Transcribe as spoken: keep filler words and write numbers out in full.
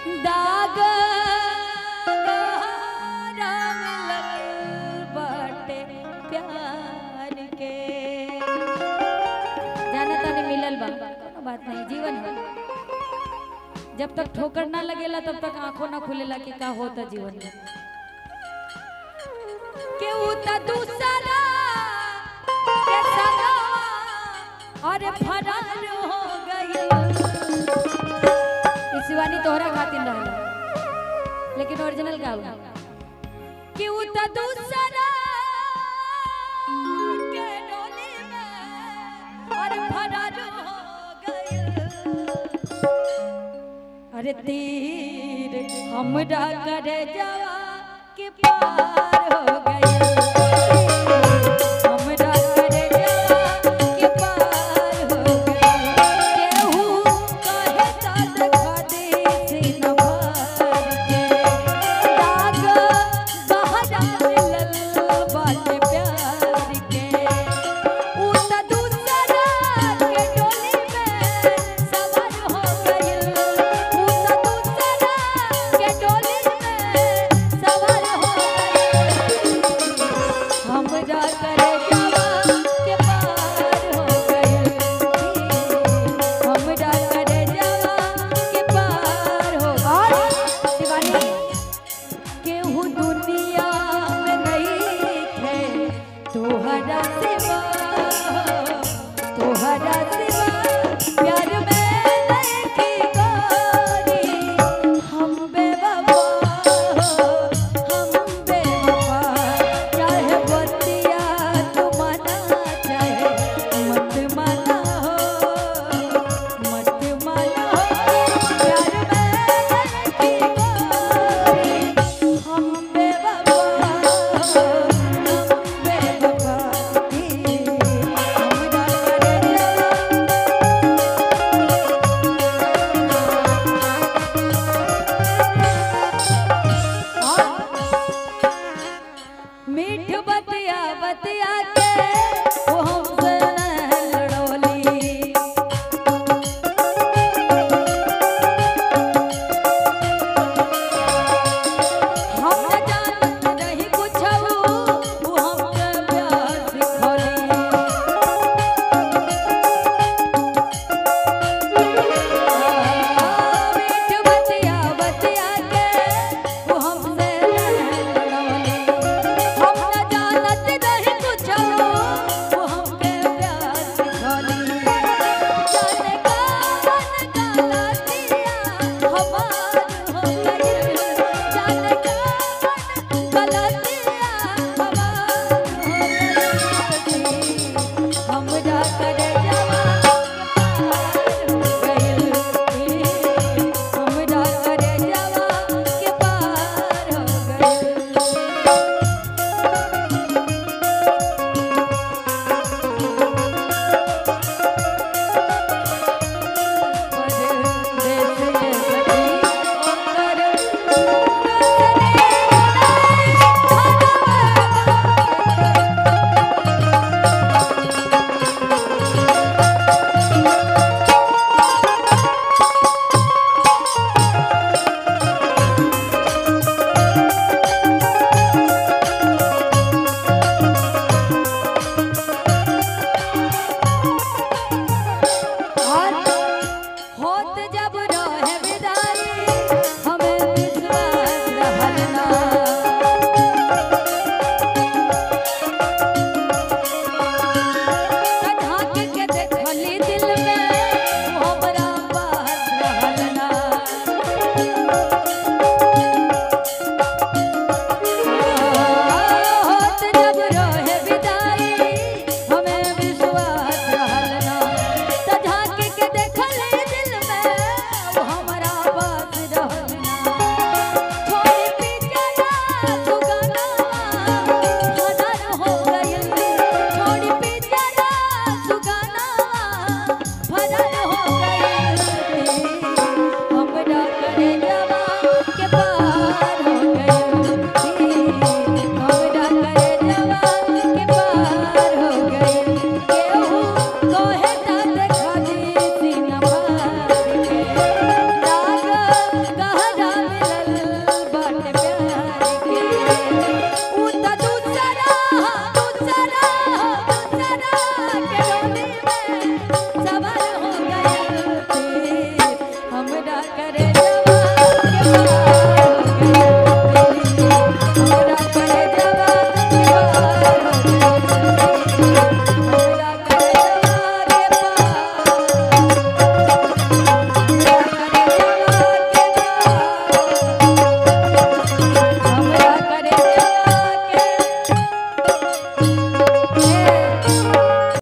दाग गहरा मिलल बाटे प्यार के। जाना तानी मिलल बा, कोनो बात नहीं, जीवन है। जब तक ठोकर ना लगेला तब तक आंखों ना खुलेला कि का होता जीवन में। केहू त दूसरा के सगा और फरार हो गई। शिवानी तोहरा खातिर रहला लेकिन ओरिजिनल गाओ कि उ त दूसरा के डोली में और फरार हो गई। अरे तीर हमरा करे जावा के पार हो गई।